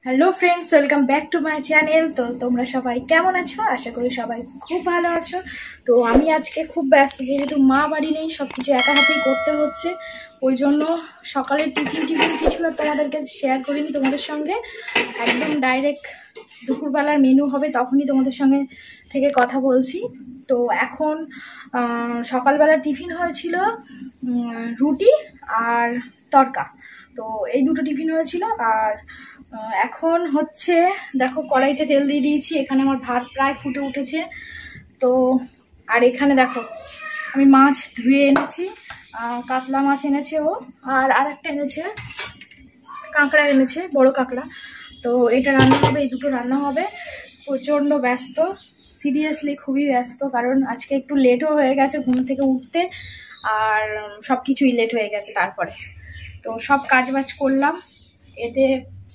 Hello friends, welcome back to my channel. তো তোমরা সবাই কেমন আছো? আশা করি সবাই খুব ভালো আছো। তো আমি আজকে খুব ব্যস্ত, যেহেতু মা বাড়ি নেই, সব কিছু একা হাতেই করতে হচ্ছে। ওই জন্য সকালের টিফিন কিছু আর তোমাদেরকে শেয়ার করিনি তোমাদের সঙ্গে। একদম ডাইরেক্ট দুপুরবেলার মেনু হবে, তখনই তোমাদের সঙ্গে থেকে কথা বলছি। তো এখন সকালবেলা টিফিন হয়েছিল রুটি আর তড়কা। তো এই দুটো টিফিন হয়েছিল। আর এখন হচ্ছে দেখো, কড়াইতে তেল দিয়ে দিয়েছি। এখানে আমার ভাত প্রায় ফুটে উঠেছে। তো আর এখানে দেখো আমি মাছ ধুয়ে এনেছি, কাতলা মাছ এনেছে ও, আর একটা এনেছে কাঁকড়া এনেছে, বড় কাঁকড়া। তো এটা রান্না হবে, এই দুটো রান্না হবে। প্রচণ্ড ব্যস্ত, সিরিয়াসলি খুবই ব্যস্ত, কারণ আজকে একটু লেটও হয়ে গেছে ঘুম থেকে উঠতে, আর সব কিছুই লেট হয়ে গেছে। তারপরে তো সব কাজবাজ করলাম, এতে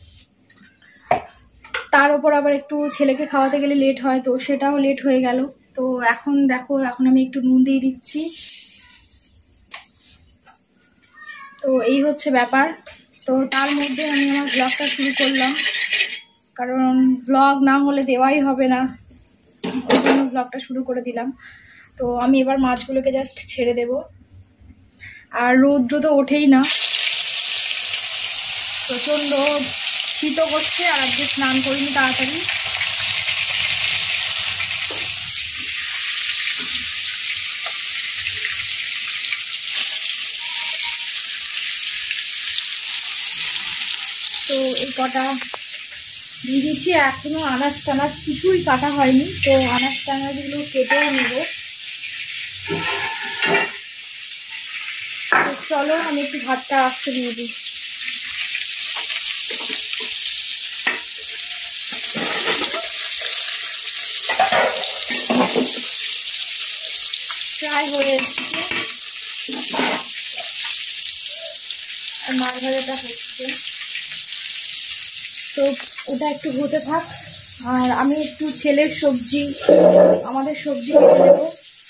তার উপর আবার একটু ছেলেকে খাওয়াতে গেলে লেট হয়, তো সেটাও লেট হয়ে গেল। তো এখন দেখো, এখন আমি একটু নুন দিয়ে দিচ্ছি। তো এই হচ্ছে ব্যাপার। তো তার মধ্যে আমি আমার ব্লগটা শুরু করলাম, কারণ ব্লগ না হলে দেওয়াই হবে না, ওই জন্য ব্লগটা শুরু করে দিলাম। তো আমি এবার মাছগুলোকে জাস্ট ছেড়ে দেব। আর রৌদ্র তো ওঠেই না, প্রচণ্ড শীতও করছে। আর আজকে স্নান করিনি তাড়াতাড়ি। তো এই কটা দিয়ে দিচ্ছি। এখনো আনাজ টানাজ কিছুই কাটা হয়নি, তো আনাজ টানাজগুলো কেটেও নেব। তো চলো আমি একটু ভাতটা আসতে দিয়ে দিই। প্রায় হয়ে এসছে, আর মাছ ভাজাটা হচ্ছে। তো ওটা একটু হতে থাক, আর আমি একটু ছেলের সবজি, আমাদের সবজি কেটে দেবো।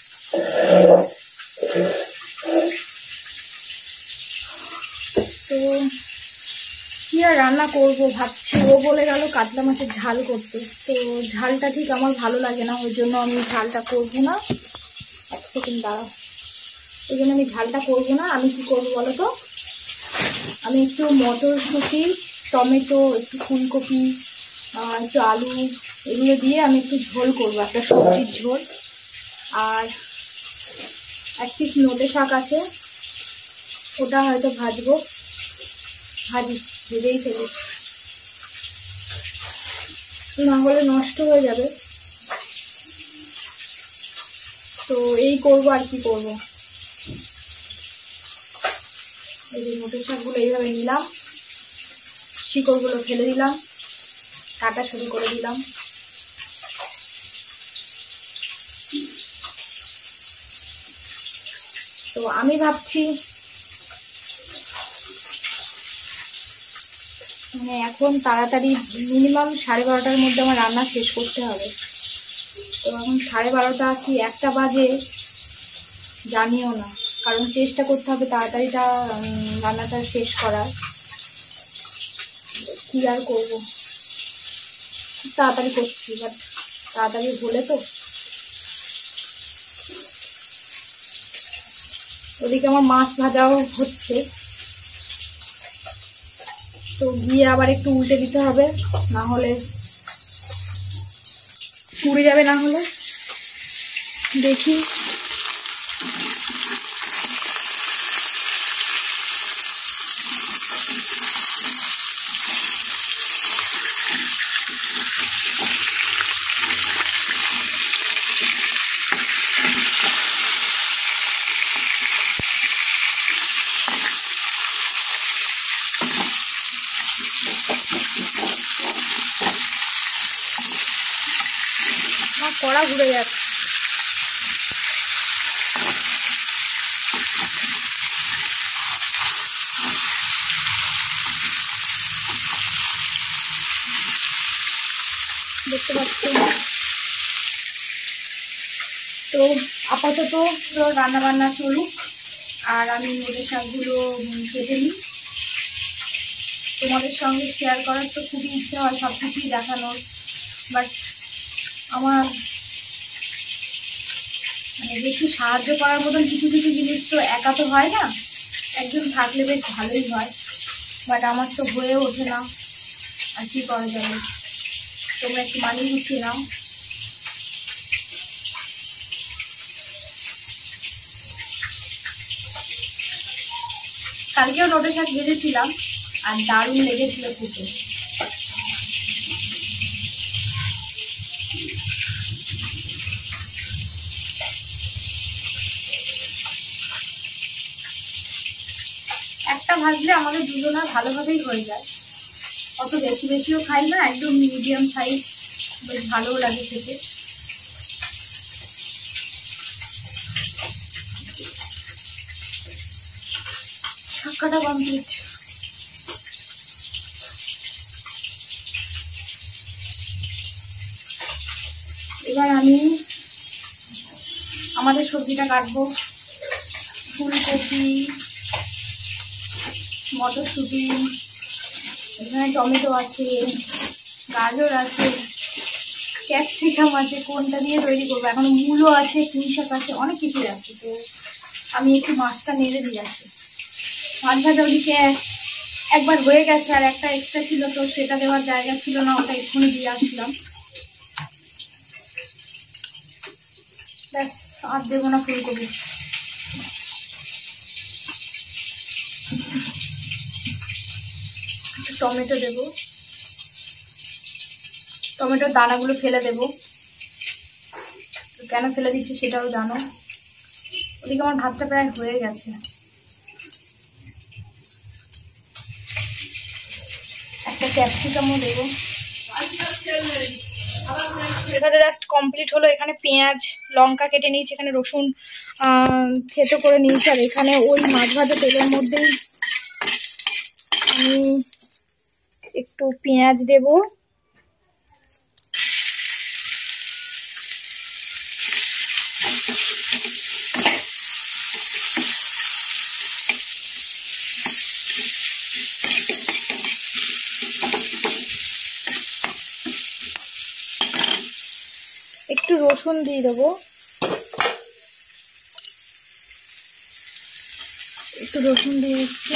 তো কি আর রান্না করবো ভাবছি। ও বলে গেল কাতলা মাছের ঝাল করতে, তো ঝালটা ঠিক আমার ভালো লাগে না, ওই জন্য আমি ঝালটা করবো না। এক সেকেন্ড দাঁড়াও, ওই জন্য আমি ঝালটা করবো না। আমি কি করবো বলো তো, আমি একটু মটরশুঁটি, টমেটো, একটু ফুলকপি, একটু আলু, এগুলো দিয়ে আমি একটু ঝোল করবো, একটা সবজির ঝোল। আর এক পিস নোটে শাক আছে, ওটা হয়তো ভেজেই ফেলি, না হলে নষ্ট হয়ে যাবে। তো এই করবো, আর কি করবো। এই যে নোটের শাকগুলো এইভাবে নিলাম, শিকড়গুলো ফেলে দিলাম, কাটা শুরু করে দিলাম। তো আমি ভাবছি মানে এখন তাড়াতাড়ি মিনিমাম 12:30টার মধ্যে আমার রান্না শেষ করতে হবে। তো এখন 12:30 কি 1টা বাজে জানিও না, কারণ চেষ্টা করতে হবে তাড়াতাড়িটা রান্নাটা শেষ করার। কি আর করবো, তাড়াতাড়ি করছি, বাট তাড়াতাড়ি হলে তো। ওদিকে আমার মাছ ভাজাও হচ্ছে, তো গিয়ে আবার একটু উল্টে দিতে হবে, না হলে পুড়ে যাবে। না হলে দেখি আমার কড়া ঘুরে যাচ্ছে। দেখতে পাচ্ছি। তো আপাতত রান্না বান্না চলুক, আর আমি নোটের শাকগুলো কেটে নিই। তোমাদের সঙ্গে শেয়ার করার তো খুবই ইচ্ছা হয়, সব কিছুই দেখানোর, বাট আমার মানে কিছু সাহায্য করার মতন কিছু কিছু জিনিস তো একা তো হয় না, একজন থাকলে বেশ ভালোই হয়, বাট আমার তো হয়ে ওঠে না। আর কি করা যাবে, তোমরা একটু মানিয়ে গুছিয়ে নাও। কালকেও নোটে শাক ভেজেছিলাম আর দারুণ লেগেছিল খেতে। একটা ভাজলে আমাদের দুজনের ভালোভাবেই হয়ে যায়, অত বেশি বেশিও খাই না, একদম মিডিয়াম সাইজ, বেশ ভালোও লাগে খেতে। শাক কাটা কমপ্লিট। এবার আমি আমাদের সবজিটা কাটবো। ফুলকপি, মটরশুঁটি, এখানে টমেটো আছে, গাজর আছে, ক্যাপসিকাম আছে, কোনটা দিয়ে তৈরি করবো, এখন মূলো আছে, পুঁই শাক আছে, অনেক কিছুই আছে। তো আমি একটু মাছটা নেড়ে দিয়ে আসি। মাছ ভাজা ওদিকে একবার হয়ে গেছে, আর একটা এক্সট্রা ছিল, তো সেটা দেওয়ার জায়গা ছিল না, ওটা এক্ষুনি দিয়ে আসলাম। ব্যাস, আর দেবো না ফুলকপি। টমেটো দেবো, টমেটোর দানাগুলো ফেলে দেবো, কেন ফেলে দিচ্ছি সেটাও জানো। ওদিকে আমার ভাতটা প্রায় হয়ে গেছে। একটা ক্যাপসিকামও দেবো। এখানে জাস্ট কমপ্লিট হলো। এখানে পেঁয়াজ লঙ্কা কেটে নিয়েছি, এখানে রসুন থেতো করে নিয়েছি, আর এখানে ওই মাছ ভাজা তেলের মধ্যেই আমি একটু পেঁয়াজ দেবো, একটু রসুন দিয়ে দেবো, একটু রসুন দিয়ে দিচ্ছি,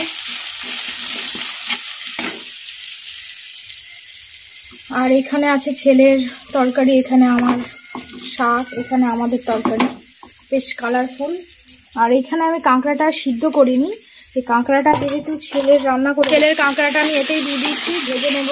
আর এখানে আছে ছেলের তরকারি, এখানে আমার শাক, এখানে আমাদের তরকারি, বেশ কালারফুল। আর এখানে আমি কাঁকড়াটা সিদ্ধ করিনি, এই কাঁকড়াটা যেহেতু ছেলের রান্না করে, ছেলের কাঁকড়াটা আমি এতেই দিয়ে দিচ্ছি, ভেজে নেব।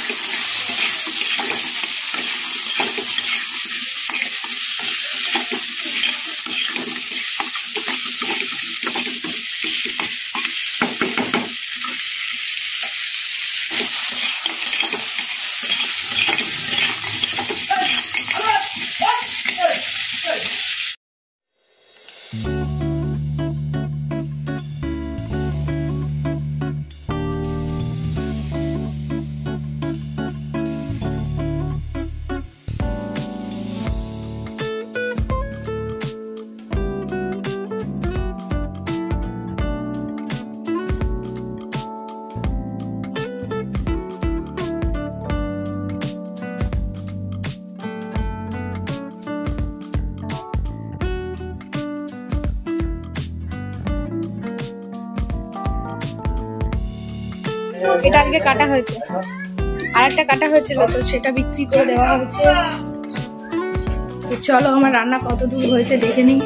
এটা আজকে কাটা হয়েছে, আর একটা কাটা হয়েছিল, তো সেটা বিক্রি করে দেওয়া হয়েছে। তো চলো আমার রান্না কত দূর হয়েছে দেখে নিই।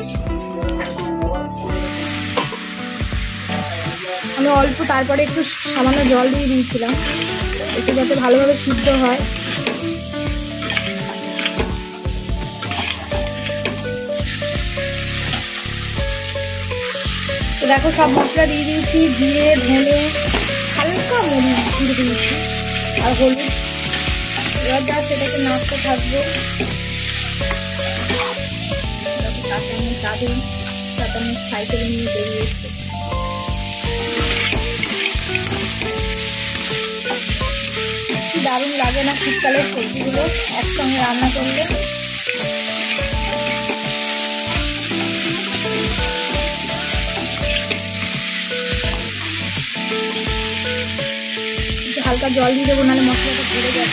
আমি অল্প তারপরে একটু সামান্য জল দিয়ে দিয়েছিলাম, একটু যাতে ভালোভাবে সিদ্ধ হয়। তো দেখো সব মশলা দিয়ে দিয়েছি, জিরে, ধনে, হালকা মরিচ দিয়ে দিয়েছি, আর হলুদ। এবার যা সেটাকে নাড়তে থাকবো। কাঁচামরিচ সাইকেলে নিয়ে বেরিয়েছে। কি দারুণ লাগে না শীতকালের সবজিগুলো একসঙ্গে রান্না করলে। হালকা জল দিয়ে দেবো, নাহলে মশলাটা ধরে যাবে।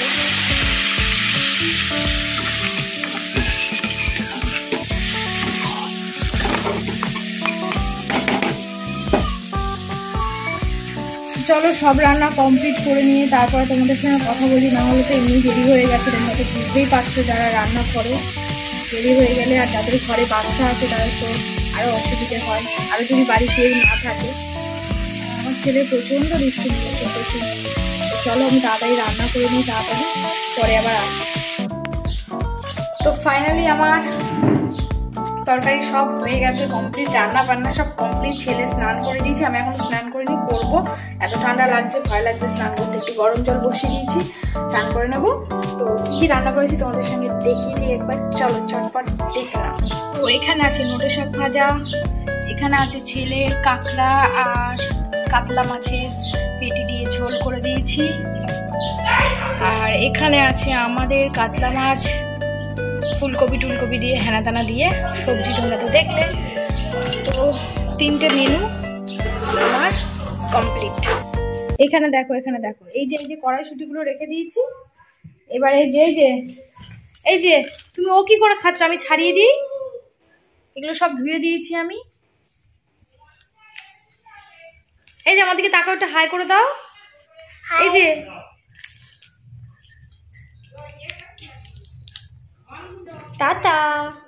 চলো সব রান্না কমপ্লিট করে নিয়ে তারপরে তোমাদের সঙ্গে কথা বলি, না হলে তো এমনি দেরি হয়ে গেছে। তোমরা তো বুঝতেই পারছো যারা রান্না করে দেরি হয়ে গেলে, আর যাদের ঘরে বাচ্চা আছে তাদের তো আরও অসুবিধে হয়, আরও যদি বাড়ি কেউ না থাকে। আমার ছেলে প্রচণ্ড দুষ্টুমি করছে, প্রচণ্ড। চলো আমি তাড়াতাড়ি রান্না করে নিই, তাড়াতাড়ি পরে আবার আসি। তো ফাইনালি আমার তরকারি সব হয়ে গেছে কমপ্লিট, রান্না বান্না সব কমপ্লিট। ছেলে স্নান করে দিয়েছি, আমি এখন স্নান করিনি, করবো। এত ঠান্ডা লাগছে, ভয় লাগছে স্নান করতে, একটু গরম জল বসিয়ে দিয়েছি, স্নান করে নেবো। তো কী রান্না করেছি তোমাদের সঙ্গে দেখিয়ে দিই একবার, চলো চটপট দেখে নাও। তো এখানে আছে নোটে শাক ভাজা, এখানে আছে ছেলের কাঁকড়া আর কাতলা মাছের পেটি দিয়ে ঝোল করে দিয়েছি, আর এখানে আছে আমাদের কাতলা মাছ ফুলকপি টুলকপি দিয়ে হেনা দানা দিয়ে সবজি, তোমরা তো দেখলে। তো 3টে মেনু আমার কমপ্লিট। এখানে দেখো, এখানে দেখো, এই যে কড়াইশুঁটিগুলো রেখে দিয়েছি। এবার এই যে তুমি ও কি করে খাচ্ছ, আমি ছাড়িয়ে দিই। এগুলো সব ধুয়ে দিয়েছি আমি। এই যে আমার দিকে তাকাও, একটা হাই করে দাও। এই যে টাটা,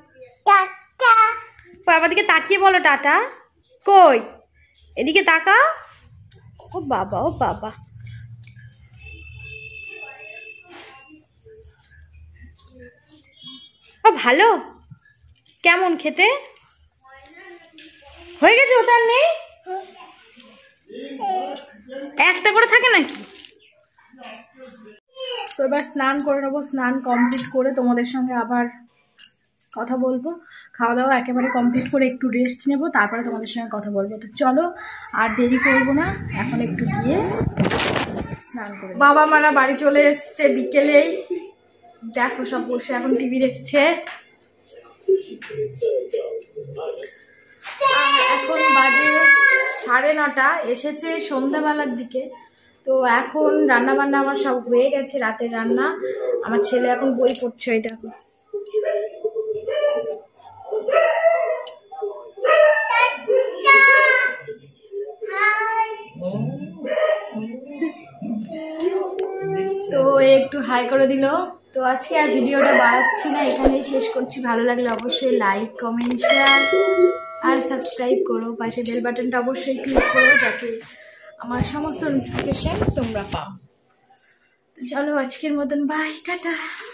আমার দিকে তাকিয়ে বলো টাটা। কই এদিকে তাকা। ও বাবা, ও বাবা, ও ভালো। কেমন খেতে হয়ে গেছে? ওটা নেই, একটা করে থাকে নাকি? তো এবার স্নান করে নেবো, স্নান কমপ্লিট করে তোমাদের সঙ্গে আবার কথা বলবো। খাওয়া দাওয়া একেবারে কমপ্লিট করে একটু রেস্ট নেবো, তারপরে তোমাদের সঙ্গে কথা বলবো। তো চলো আর দেরি করবো না, এখন একটু গিয়ে স্নান করে। বাবা মারা বাড়ি চলে এসছে বিকেলেই, দেখো সব বসে এখন টিভি দেখছে। এখন বাজে 9:30, এসেছে সন্ধ্যাবেলার দিকে। তো এখন রান্না বান্না আমার সব হয়ে গেছে, রাতের রান্না। আমার ছেলে এখন বই পড়ছে, ওই দেখো। তো একটু হাই করে দিল। তো আজকে আর ভিডিওটা বাড়াচ্ছি না, এখানেই শেষ করছি। ভালো লাগলে অবশ্যই লাইক, কমেন্ট, শেয়ার আর সাবস্ক্রাইব করো। পাশে বেল বাটনটা অবশ্যই ক্লিক করো, যাতে আমার সমস্ত নোটিফিকেশন তোমরা পাও। চলো আজকের মতন বাই, টাটা।